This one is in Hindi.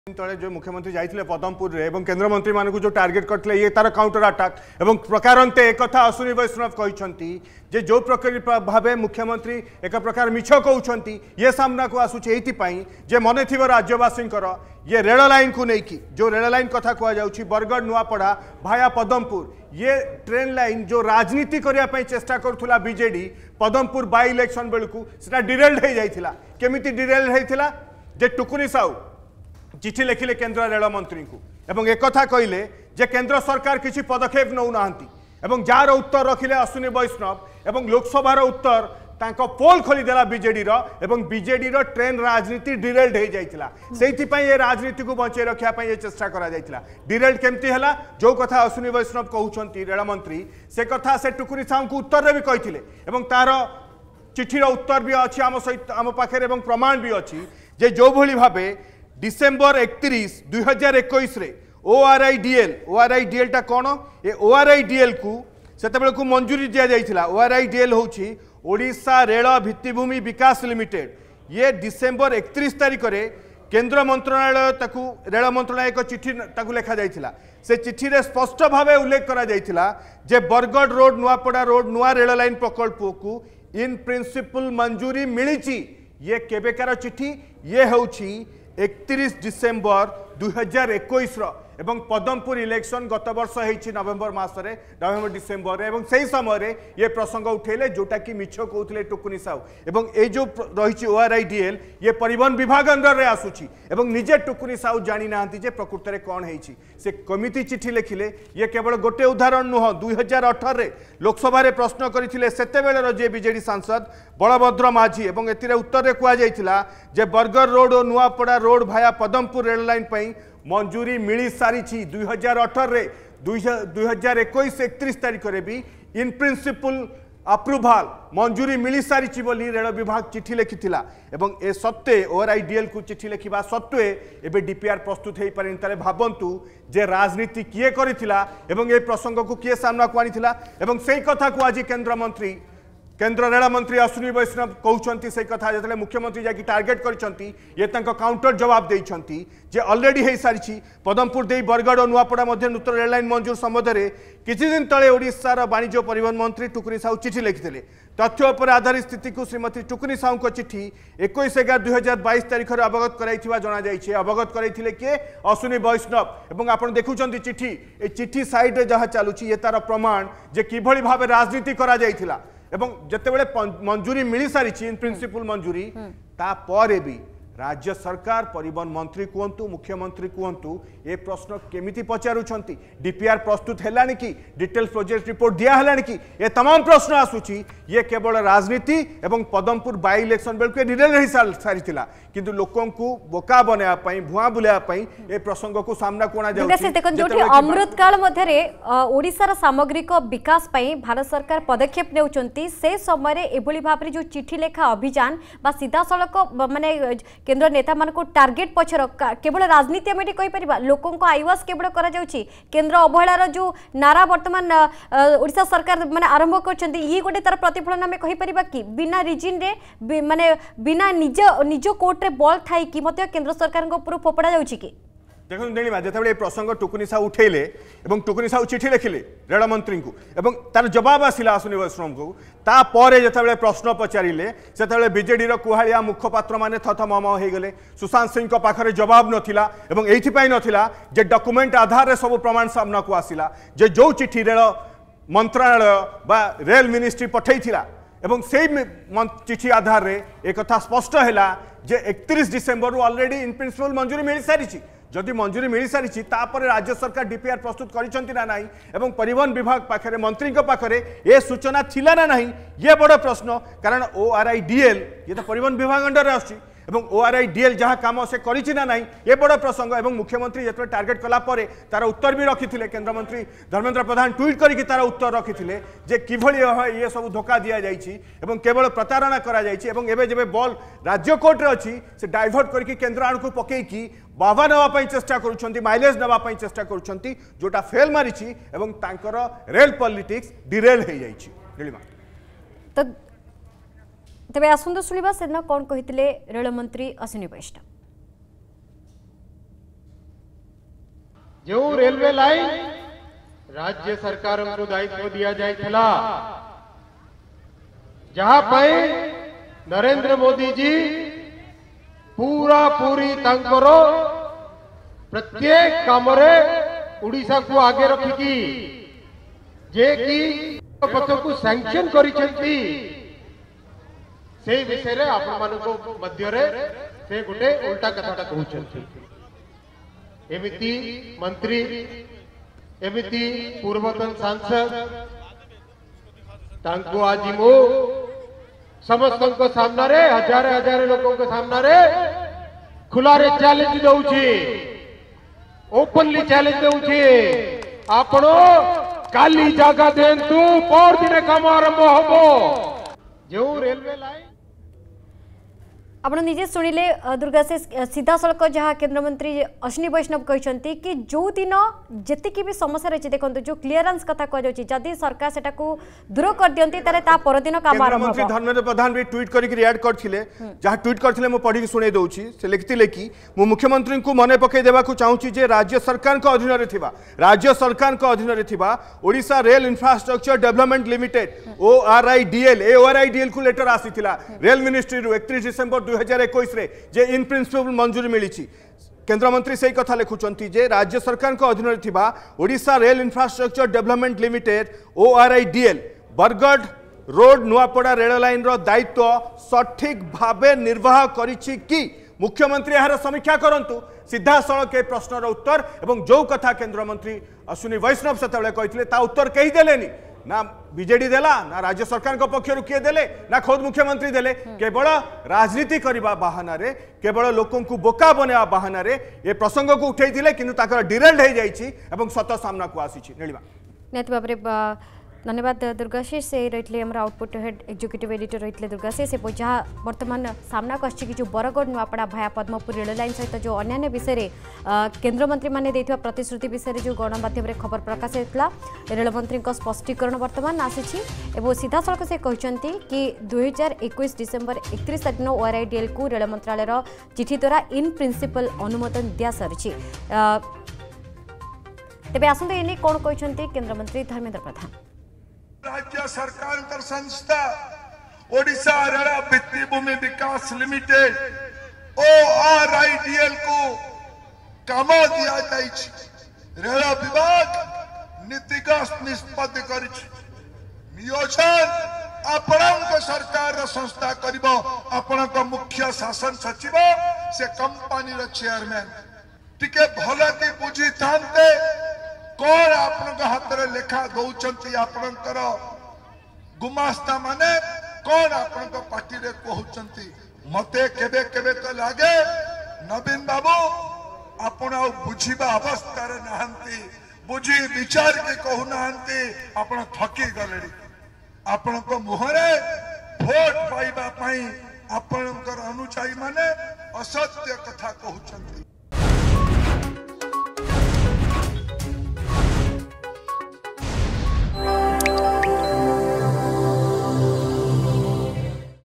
तले जो मुख्यमंत्री जाइए पदमपुर रे एवं केंद्र मंत्री मानक जो टार्गेट करते ये तार काउंटर अटाक एवं प्रकारंते एक कथा अश्विनी वैष्णव कहते जे जो प्रकार भाव मुख्यमंत्री एक प्रकार मिछ कहते ये सामना को आसूचे जे मन थी राज्यवासी ये रेल लाइन को लेकिन जो रेल लाइन कथा कहुच्छी बरगढ़ नुआपड़ा भाया पदमपुर ये ट्रेन लाइन जो राजनीति करने चेष्टा करुला बीजेडी पदमपुर बाय इलेक्शन बेलू से डिरेल्ड हो जाता केमिति डिरेल्ड होता जे टुकुनी साहू चिठी लिखिले केंद्र रेल मंत्री को एवं एक कथा कहले जे केंद्र सरकार किसी पदक्षेप नौना एवं जार उत्तर रखिले अश्विनी वैष्णव एवं लोकसभार उत्तर तांको पोल खोलीदेला बीजेडी एवं बीजेडी ट्रेन राजनीति डिरेल्ड हो जाता से ये राजनीति को बचे रखापी ये चेष्टा करा डिरेल्ड केमती है जो कथा अश्विनी वैष्णव कहते रेल मंत्री से कथा से टुकुनी साहू को उत्तर भी कही तार चिठीर उत्तर भी अच्छी आम सहित आम पाखे प्रमाण भी अच्छी जे जो भली भावे डिसेम्बर 31 2021 रे ओआरआईडीएल टा कौन ये ओआरआईडीएल को सेतेबेले को मंजूरी दिया जाइथिला ओआरआईडीएल होची ओडिशा रेल भित्तिभूमि विकास लिमिटेड ये डिसेम्बर 31 तारिख रे केंद्र मंत्रणालय ताकू रेल मंत्रणालय एक चिठी ताकू लिखा जाइथिला से चिठी रे स्पष्ट भावे उल्लेख करा जाइथिला जे बरगढ़ रोड नुआपड़ा रोड नुआ रेल लाइन प्रकल्प को इन प्रिंसिपल मंजूरी मिली ये केबेकार चिठी ये होची 31 डिसेम्बर 2021 एवं पदमपुर इलेक्शन गत वर्ष होती नवेम्बर मसरे नवेम्बर डिसेम्बर एवं से समय ये प्रसंग उठेले जोटा कि मिछ कहते टुकुनी साहू एवं ये जो रही ओआरआईडीएल ये परिवहन विभाग अंडर रे आसुची एवं निजे टुकुनी साहू जानी ना जे प्रकृत में कौन होती से कमिटी चिठी लिखिले ये केवल गोटे उदाहरण नुह 2018 लोकसभा प्रश्न करते सेतेबेलर जे बीजेडी सांसद बलभद्र माझी एवं एतिरे उत्तर में कहुला जे बरगढ़ रोड और नुआपड़ा रोड भाया पदमपुर रेल लाइन पर मंजूरी मिली सारी 2018 2021 31 तारिख रे भी इन प्रिंसिपल अप्रूवाल मंजूरी मिली सारी बोली रेल विभाग चिठी लिखिथिला एवं ए सत्वे ओआरआईडीएल को चिठी लिखा सत्वे एबे डीपीआर प्रस्तुत हो पारे ताले भाबंतु जे राजनीति किए करिथिला एवं ए प्रसंग को किए सामना को आनिथिला एवं सेही कथा को आज केंद्र रेल मंत्री अश्विनी वैष्णव कहते से कथा जो मुख्यमंत्री जाकि टार्गेट करछंती ये तांको काउंटर जवाब देइछंती जे ऑलरेडी हो सारी पदमपुर दे बरगढ़ और नुआपड़ा मध्य नूतन रेल लाइन मंजूर संबंध में किछि दिन तले ओडिशार वाणिज्य और परिवहन मंत्री टुकुनी साहू चिठी लिखिते तथ्य पर आधारित स्थिति को श्रीमती टुकुनी साहू को चिठी 21/11/2022 तारिख में अवगत कराइथिबा जणा जाइछे अवगत करैथिले के अश्विनी वैष्णव एवं आपण देखुछंती चिठी ए चिठी साइड रे जहा चालुची ये तार प्रमाण जे किभली भाबे राजनीति करा जाइथिला एवं जितेबले मंजूरी मिली सारी इन प्रिंसिपल मंजूरी तापर भी राज्य सरकार परिवहन मंत्री कहतु मुख्यमंत्री कहतु ये प्रश्न केमिति पचारुछंती डीपीआर प्रस्तुत हैलानी कि डिटेल्स प्रोजेक्ट रिपोर्ट दिया हैलानी कि ये तमाम प्रश्न आसुची ये केवल राजनीति एवं पदमपुर बाय इलेक्शन बेलू डिटेल रही सारी किंतु लोकों को बोका बनया भुआ बुलाया ए प्रसंग को सामना कोना जाउछि अमृत काल मध्यरे ओडिशार सामग्रिक विकास पई भारत सरकार पदक्षेप नेउचंती से समय रे एभली भाबरे जो चिठी लेखा अभियान बा सीधा सड़क माने केंद्र नेता मान को टार्गेट पछर केवल राजनीति आम कही पार लोकों को आईवास केवल करा जाउछि केंद्र अवहेलार जो नारा वर्तमान ओडिशा सरकार माने आरंभ करछंती ई गोटे तार प्रतिफलन आम कही परिबा कि बिना रिजिन रे माने बिना निज कोर्ट रे बॉल थाई कि मते केंद्र सरकार को ऊपर फोपड़ा जाउछि कि देखो देणीमा जिते प्रसंग टुकुनी साहू उठेले टुकुनी साहू चिठी लिखिले रेल मंत्री को एवं तार जवाब आसिला अश्विनी वैष्णव को तापर जिते प्रश्न पचारे से बीजेडी कुहाड़िया मुखपात्र मैंने थथमम हो गले सुशांत सिंह पाखे जवाब नाला एवं नाला जे डॉक्यूमेंट आधार में सब प्रमाण सामना को आसिला जे जो चिठी रेल मंत्रालय बा रेल मिनिस्ट्री पठेइथिला एवं से चिठी आधार में एक कथा स्पष्ट है जे 31 डिसेम्बर ऑलरेडी इन प्रिंसिपल मंजूरी मिल सारी जदि मंजूरी मिल सारी तापर राज्य सरकार डीपीआर प्रस्तुत करिसंती ना नहीं एवं परिवहन विभाग पाखे मंत्री पाखे ये सूचना थिला ना नहीं ये बड़ प्रश्न कारण ओआरआईडीएल ये तो परिवहन विभाग अंडर आछि एवं ओआरआईडीएल जहाँ काम से करिछि ना नहीं ये बड़ प्रसंग एवं मुख्यमंत्री जो टार्गेट कला परे तार उत्तर भी रखिथिले केंद्र मंत्री धर्मेंद्र प्रधान ट्वीट करके तार उत्तर रखिथिले जे किभली ये सब धोखा दिया जाइछि एवं केवल प्रतारणा करा जाइछि एवं एबे जेबे बॉल राज्य कोर्ट रे अछि से डाइवर्ट करके केंद्र आड़ को पकेकी बाबा नापी चेष्टा करुछंती माइलेज नापी चेष्टा करुछंती जोटा फेल मारिछि एवं तांकर रेल पॉलिटिक्स डिरेल हो जाइछि तो तेज आसतु शुणा से दिन कौन कहते रेलमंत्री अश्विनी वैष्णव। जो रेलवे लाइन राज्य सरकार को दायित्व दिया जाइथिला जहां पे नरेंद्र मोदी जी पूरा पूरी तांकरो प्रत्येक काम रे उड़ीसा को आगे रखिकी जे कि पथ को सैंक्शन करिसेंती से विषय रे आपण मानको मध्य रे से गुटे उल्टा कथाटा कहउछंती एमिति मंत्री एमिति पूर्वतन सांसद तांको आज मो समस्त सामना रे हजार हजार लोगों के सामना रे खुला रे चैलेंज दउछि ओपनली चैलेंज दउछि आपनो काली जगह देंतु पर दिन काम आरंभ होबो जो रेलवे लाइन आप निजे शुणिले दुर्गा से सीधा सड़क जहाँ केंद्र मंत्री अश्विनी वैष्णव कहते कि जो दिन जी भी समस्या रही देखो जो क्लीयरेंस कथा कहुच्छी जदि सरकार से दूर कर दियंती ता परदिन काम आरंभ मंत्री धर्मेंद्र प्रधान भी ट्वीट करके रिएक्ट करथिले जहाँ ट्वीट करथिले मु पढ़ी सुनै दउछि से लिखतिले कि मु मुख्यमंत्री को मने पकई देबा को चाहूछि जे राज्य सरकार को अधीन रे थिबा राज्य सरकार को अधीन रे थिबा Odisha rail infrastructure development limited ORIDL को लेटर आसीथिला रेल मिनिस्ट्री रु 31 डिसेंबर 2021 रे जे इन प्रिंसिपल मंजूरी मिली केंद्र मंत्री से कथा लिखुचंती जे राज्य सरकार को अधीन थिबा Odisha rail infrastructure development limited ORIDL Bargarh road Nuapada rail line रो दायित्व सठिक भावे निर्वाह करिछि कि मुख्यमंत्री यार समीक्षा करंतु सीधा सड़क ए प्रश्नर उत्तर एवं जो कथा केंद्र मंत्री अश्विनी वैष्णव सेतबेले कहिथिले ता उत्तर कहि देलेनी ना बीजेडी देला ना राज्य सरकार को पक्षर किए देले ना खुद मुख्यमंत्री देले केवल राजनीति करबा बहाना रे केवल लोकों को बोका बनेवा बहाना रे ये प्रसंग को उठै दिले किंतु ताकर डिरेल्ड हो जाइछि एवं सत सामना को आसीछि नीलिमा नियत बाबरे धन्यवाद दुर्गाशीष से रही आम आउटपुट हेड एग्जीक्यूटिव एडिटर रही दुर्गाशीष से जहाँ बर्तमान सामना को कि जो बरगढ़ नुआपड़ा भाया पद्मपुर रेल लाइन सहित जो अन्य विषय में केन्द्रमंत्री मैंने देथिबा प्रतिश्रुति विषय में जो गणमाध्यम में खबर प्रकाश होता रेलमंत्री स्पष्टीकरण बर्तमान आसी सीधा सड़क से कहते कि 2021 डिसेम्बर 31 तारिख ORIDL को रेल मंत्रालय चिठी द्वारा इन प्रिंसिपल अनुमोदन दि सारी तेज आसतु एने कौन कहते केन्द्रमंत्री धर्मेंद्र प्रधान राज्य सरकार संस्था ओडिशा रेल भित्तिभूमि विकास लिमिटेड ORIDL को काम दिया रेल विभाग नीतिगत निष्पत्ति कर नियोजन आपण सरकार संस्था कर मुख्य शासन सचिव से कंपनी चेयरमैन टिके भल कि बुझी था कौन आपण हाथ में लेखा दौरान आपणकर गुमास्ता माने कौन आपण पार्टी रे कहते मते केबे केबे तो लगे नवीन बाबू आपण बुझीबा अवस्था रे नहंती बुझी विचार के कहू नहंती आपण थकी गले आपण को मुहरे भोट पाइबा पई आपणकर अनुयायी माने असत्य कथा कहउछंती।